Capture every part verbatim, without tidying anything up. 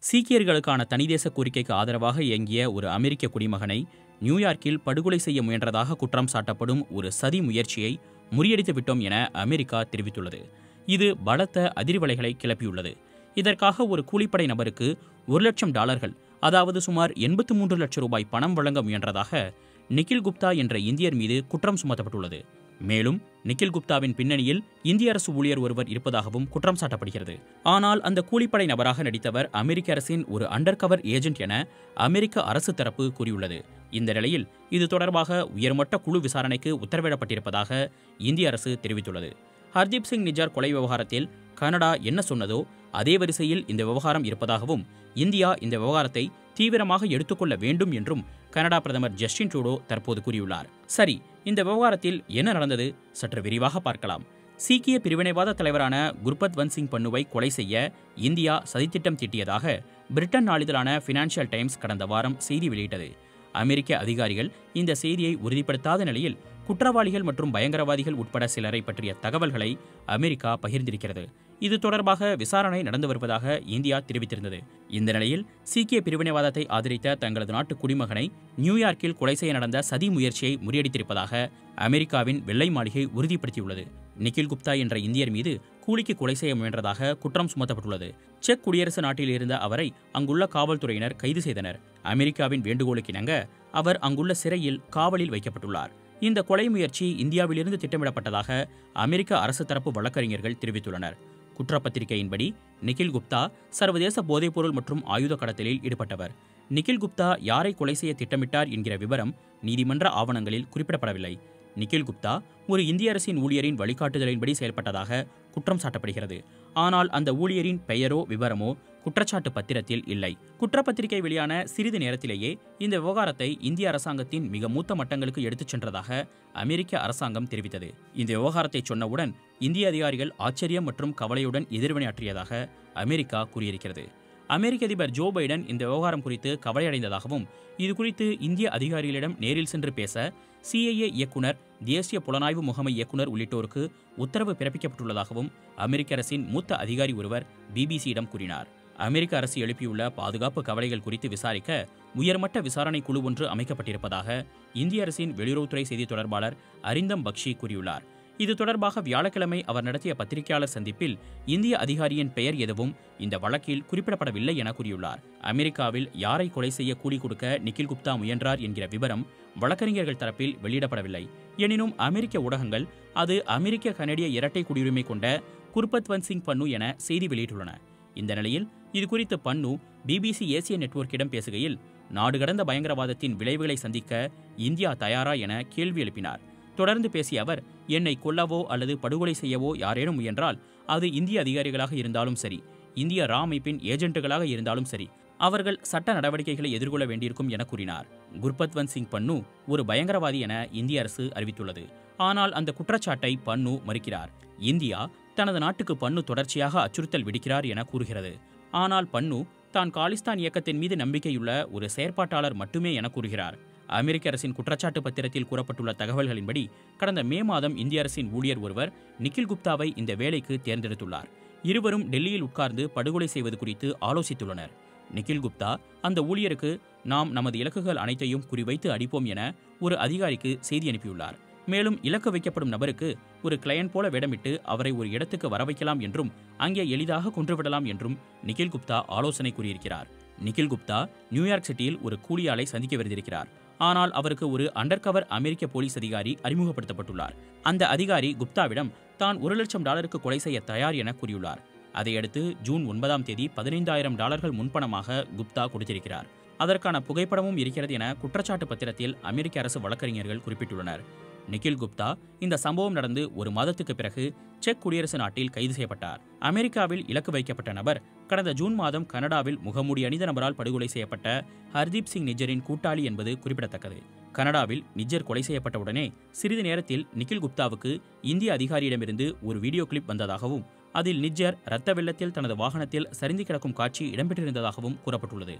சீக்கியர்களுக்கான தனிதேச கோரிக்கைக்கு ஆதரவாக இயங்கிய ஒரு அமெரிக்க குடிமகனை நியூயார்க்கில் படுகொலை செய்ய முயன்றதாக குற்றம் சாட்டப்படும் ஒரு சதி முயற்சியை முறியடித்து விட்டோம் என அமெரிக்கா தெரிவித்துள்ளது. இது பலத்த அதிர்வலைகளை கிளப்பியுள்ளது. இதற்காக ஒரு கூலிப்படை நபருக்கு ஒரு லட்சம் டாலர்கள், அதாவது சுமார் எண்பத்து மூன்று லட்சம் ரூபாய் பணம் வழங்க முயன்றதாக நிகில் குப்தா என்ற இந்தியர் மீது குற்றம் சுமத்தப்பட்டுள்ளது. மேலும் நிகில் குப்தாவின் பின்னணியில் இந்திய அரசு ஊழியர் ஒருவர் இருப்பதாகவும் குற்றம் சாட்டப்படுகிறது. ஆனால் அந்த கூலிப்படை நபராக நடித்தவர் அமெரிக்க அரசின் ஒரு அண்டர் கவர் ஏஜென்ட் என அமெரிக்க அரசு தரப்பு கூறியுள்ளது. இந்த நிலையில் இது தொடர்பாக உயர்மட்ட குழு விசாரணைக்கு உத்தரவிடப்பட்டிருப்பதாக இந்திய அரசு தெரிவித்துள்ளது. ஹர்தீப் சிங் நிஜார் கொலை விவகாரத்தில் கனடா என்ன சொன்னதோ அதே வரிசையில் இந்த விவகாரம் இருப்பதாகவும் இந்தியா இந்த விவகாரத்தை தீவிரமாக எடுத்துக்கொள்ள வேண்டும் என்றும் கனடா பிரதமர் ஜஸ்டின் ட்ரூடோ தற்போது கூறியுள்ளார். சரி, இந்த விவகாரத்தில் என்ன நடந்தது சற்று விரிவாக பார்க்கலாம். சீக்கிய பிரிவினைவாத தலைவரான குர்பத்வந்த் சிங் பன்னுவை கொலை செய்ய இந்தியா சதித்திட்டம் தீட்டியதாக பிரிட்டன் நாளிதழான ஃபினான்ஷியல் டைம்ஸ் கடந்த வாரம் செய்தி வெளியிட்டது. அமெரிக்க அதிகாரிகள் இந்த செய்தியை உறுதிப்படுத்தாத நிலையில் குற்றவாளிகள் மற்றும் பயங்கரவாதிகள் உட்பட சிலரை பற்றிய தகவல்களை அமெரிக்கா பகிர்ந்திருக்கிறது. இது தொடர்பாக விசாரணை நடந்து வருவதாக இந்தியா தெரிவித்திருந்தது. இந்த நிலையில் சீக்கிய பிரிவினைவாதத்தை ஆதரித்த தங்களது நாட்டு குடிமகனை நியூயார்க்கில் கொலை செய்ய நடந்த சதி முயற்சியை முறியடித்திருப்பதாக அமெரிக்காவின் வெள்ளை மாளிகை உறுதிப்படுத்தியுள்ளது. நிகில் குப்தா என்ற இந்தியர் மீது கூலிக்கு கொலை செய்ய முயன்றதாக குற்றம் சுமத்தப்பட்டுள்ளது. செக் குடியரசு நாட்டில் இருந்த அவரை அங்குள்ள காவல்துறையினர் கைது செய்தனர். அமெரிக்காவின் வேண்டுகோளுக்கிணங்க அவர் அங்குள்ள சிறையில் காவலில் வைக்கப்பட்டுள்ளார். இந்த கொலை முயற்சி இந்தியாவிலிருந்து திட்டமிடப்பட்டதாக அமெரிக்க அரசு தரப்பு வழக்கறிஞர்கள் தெரிவித்துள்ளனர். குற்றப்பத்திரிகையின்படி நிகில் குப்தா சர்வதேச போதைப்பொருள் மற்றும் ஆயுத கடத்தலில் ஈடுபட்டவர். நிகில் குப்தா யாரை கொலை செய்ய திட்டமிட்டார் என்கிற விவரம் நீதிமன்ற ஆவணங்களில் குறிப்பிடப்படவில்லை. நிகில் குப்தா ஒரு இந்திய அரசின் ஊழியரின் வழிகாட்டுதலின்படி செயல்பட்டதாக குற்றம் சாட்டப்படுகிறது. ஆனால் அந்த ஊழியரின் பெயரோ விவரமோ குற்றச்சாட்டு பத்திரத்தில் இல்லை. குற்றப்பத்திரிகை வெளியான சிறிது நேரத்திலேயே இந்த விவகாரத்தை இந்திய அரசாங்கத்தின் மிக மூத்த மட்டங்களுக்கு எடுத்துச் சென்றதாக அமெரிக்க அரசாங்கம் தெரிவித்தது. இந்த விவகாரத்தை சொன்னவுடன் இந்திய அதிகாரிகள் ஆச்சரியம் மற்றும் கவலையுடன் எதிர்வினையாற்றியதாக அமெரிக்கா கூறியிருக்கிறது. அமெரிக்க அதிபர் ஜோ பைடன் இந்த விவகாரம் குறித்து கவலையடைந்ததாகவும் இது குறித்து இந்திய அதிகாரிகளிடம் நேரில் சென்று பேச சிஐஏ இயக்குனர், தேசிய புலனாய்வு முகமை இயக்குனர் உள்ளிட்டோருக்கு உத்தரவு பிறப்பிக்கப்பட்டுள்ளதாகவும் அமெரிக்க அரசின் மூத்த அதிகாரி ஒருவர் பிபிசியிடம் கூறினார். அமெரிக்க அரசு எழுப்பியுள்ள பாதுகாப்பு கவலைகள் குறித்து விசாரிக்க உயர்மட்ட விசாரணை குழு ஒன்று அமைக்கப்பட்டிருப்பதாக இந்திய அரசின் வெளியுறவுத்துறை செய்தி தொடர்பாளர் அரிந்தம் பக்ஷி கூறியுள்ளார். இது தொடர்பாக வியாழக்கிழமை அவர் நடத்திய பத்திரிகையாளர் சந்திப்பில் இந்திய அதிகாரியின் பெயர் எதுவும் இந்த வழக்கில் குறிப்பிடப்படவில்லை என கூறியுள்ளார். அமெரிக்காவில் யாரை கொலை செய்ய கூலி கொடுக்க நிகில் குப்தா முயன்றார் என்கிற விவரம் வழக்கறிஞர்கள் தரப்பில் வெளியிடப்படவில்லை. எனினும் அமெரிக்க ஊடகங்கள் அது அமெரிக்க கனடிய இரட்டை குடியுரிமை கொண்ட குர்பத்வந்த் சிங் பன்னு என செய்தி வெளியிட்டுள்ளன. இந்த நிலையில் இதுகுறித்து பன்னு பிபிசி ஏசிய நெட்வொர்க்கிடம் பேசுகையில் நாடு கடந்த பயங்கரவாதத்தின் விளைவுகளை சந்திக்க இந்தியா தயாரா என கேள்வி எழுப்பினார். தொடர்ந்து பேசிய அவர், என்னை கொல்லவோ அல்லது படுகொலை செய்யவோ யாரேனும் முயன்றால் அது இந்திய அதிகாரிகளாக இருந்தாலும் சரி, இந்திய ரா அமைப்பின் ஏஜென்ட்டுகளாக இருந்தாலும் சரி, அவர்கள் சட்ட நடவடிக்கைகளை எதிர்கொள்ள வேண்டியிருக்கும் என கூறினார். குர்பத்வந்த் சிங் பன்னு ஒரு பயங்கரவாதி என இந்திய அரசு அறிவித்துள்ளது. ஆனால் அந்த குற்றச்சாட்டை பன்னு மறுக்கிறார். இந்தியா தனது நாட்டுக்கு பன்னு தொடர்ச்சியாக அச்சுறுத்தல் விடுக்கிறார் என கூறுகிறது. ஆனால் பன்னு தான் காலிஸ்தான் இயக்கத்தின் மீது நம்பிக்கையுள்ள ஒரு செயற்பாட்டாளர் மட்டுமே என கூறுகிறார். அமெரிக்க அரசின் குற்றச்சாட்டு பத்திரத்தில் கூறப்பட்டுள்ள தகவல்களின்படி கடந்த மே மாதம் இந்திய அரசின் ஊழியர் ஒருவர் நிகில் குப்தாவை இந்த வேலைக்கு தேர்ந்தெடுத்துள்ளார். இருவரும் டெல்லியில் உட்கார்ந்து படுகொலை செய்வது குறித்து ஆலோசித்துள்ளனர். நிகில் குப்தா அந்த ஊழியருக்கு நாம் நமது இலக்குகள் அனைத்தையும் குறிவைத்து அடிப்போம் என ஒரு அதிகாரிக்கு செய்தி அனுப்பியுள்ளார். மேலும் இலக்கு வைக்கப்படும் நபருக்கு ஒரு கிளையண்ட் போல வேடமிட்டு அவரை ஒரு இடத்துக்கு வர வைக்கலாம் என்றும் அங்கே எளிதாக கொன்றுவிடலாம் என்றும் நிகில் குப்தா ஆலோசனை கூறியிருக்கிறார். நிகில் குப்தா நியூயார்க் சிட்டியில் ஒரு கூலியாளை சந்திக்கவிருந்திருக்கிறார். ஆனால் அவருக்கு ஒரு அண்டர் கவர் அமெரிக்க போலீஸ் அதிகாரி அறிமுகப்படுத்தப்பட்டுள்ளார். அந்த அதிகாரி குப்தாவிடம் தான் ஒரு லட்சம் டாலருக்கு கொலை செய்ய தயார் என கூறியுள்ளார். அதையடுத்து ஜூன் ஒன்பதாம் தேதி பதினைந்தாயிரம் டாலர்கள் முன்பணமாக குப்தா கொடுத்திருக்கிறார். அதற்கான புகைப்படமும் இருக்கிறது என குற்றச்சாட்டு பத்திரத்தில் அமெரிக்க அரசு வழக்கறிஞர்கள் குறிப்பிட்டுள்ளனர். நிகில் குப்தா இந்த சம்பவம் நடந்து ஒரு மாதத்துக்கு பிறகு செக் குடியரசு நாட்டில் கைது செய்யப்பட்டார். அமெரிக்காவில் இலக்கு வைக்கப்பட்ட நபர் கடந்த ஜூன் மாதம் கனடாவில் முகமூடி அணிந்த நபரால் படுகொலை செய்யப்பட்ட ஹர்தீப் சிங் நிஜரின் கூட்டாளி என்பது குறிப்பிடத்தக்கது. கனடாவில் நிஜர் கொலை செய்யப்பட்ட உடனே சிறிது நேரத்தில் நிகில் குப்தாவுக்கு இந்திய அதிகாரியிடமிருந்து ஒரு வீடியோ கிளிப் வந்ததாகவும் அதில் நிஜர் இரத்த வெள்ளத்தில் தனது வாகனத்தில் சரிந்து கிடக்கும் காட்சி இடம்பெற்றிருந்ததாகவும் கூறப்பட்டுள்ளது.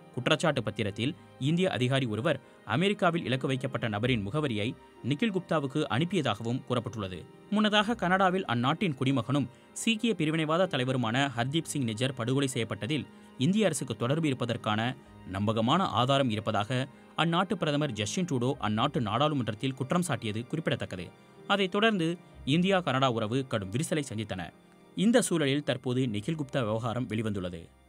குற்றச்சாட்டு பத்திரத்தில் இந்திய அதிகாரி ஒருவர் அமெரிக்காவில் இலக்கு வைக்கப்பட்ட நபரின் முகவரியை நிகில் குப்தாவுக்கு அனுப்பியதாகவும் கூறப்பட்டுள்ளது. முன்னதாக கனடாவில் அந்நாட்டின் குடிமகனும் சீக்கிய பிரிவினைவாத தலைவருமான ஹர்தீப் சிங் நிஜர் படுகொலை செய்யப்பட்டதில் இந்திய அரசுக்கு தொடர்பு இருப்பதற்கான நம்பகமான ஆதாரம் இருப்பதாக அந்நாட்டு பிரதமர் ஜஸ்டின் ட்ரூடோ அந்நாட்டு நாடாளுமன்றத்தில் குற்றம் சாட்டியது குறிப்பிடத்தக்கது. அதைத் தொடர்ந்து இந்தியா கனடா உறவு கடும் விரிசலை சந்தித்தன. இந்த சூழலில் தற்போது நிகில் குப்தா விவகாரம் வெளிவந்துள்ளது.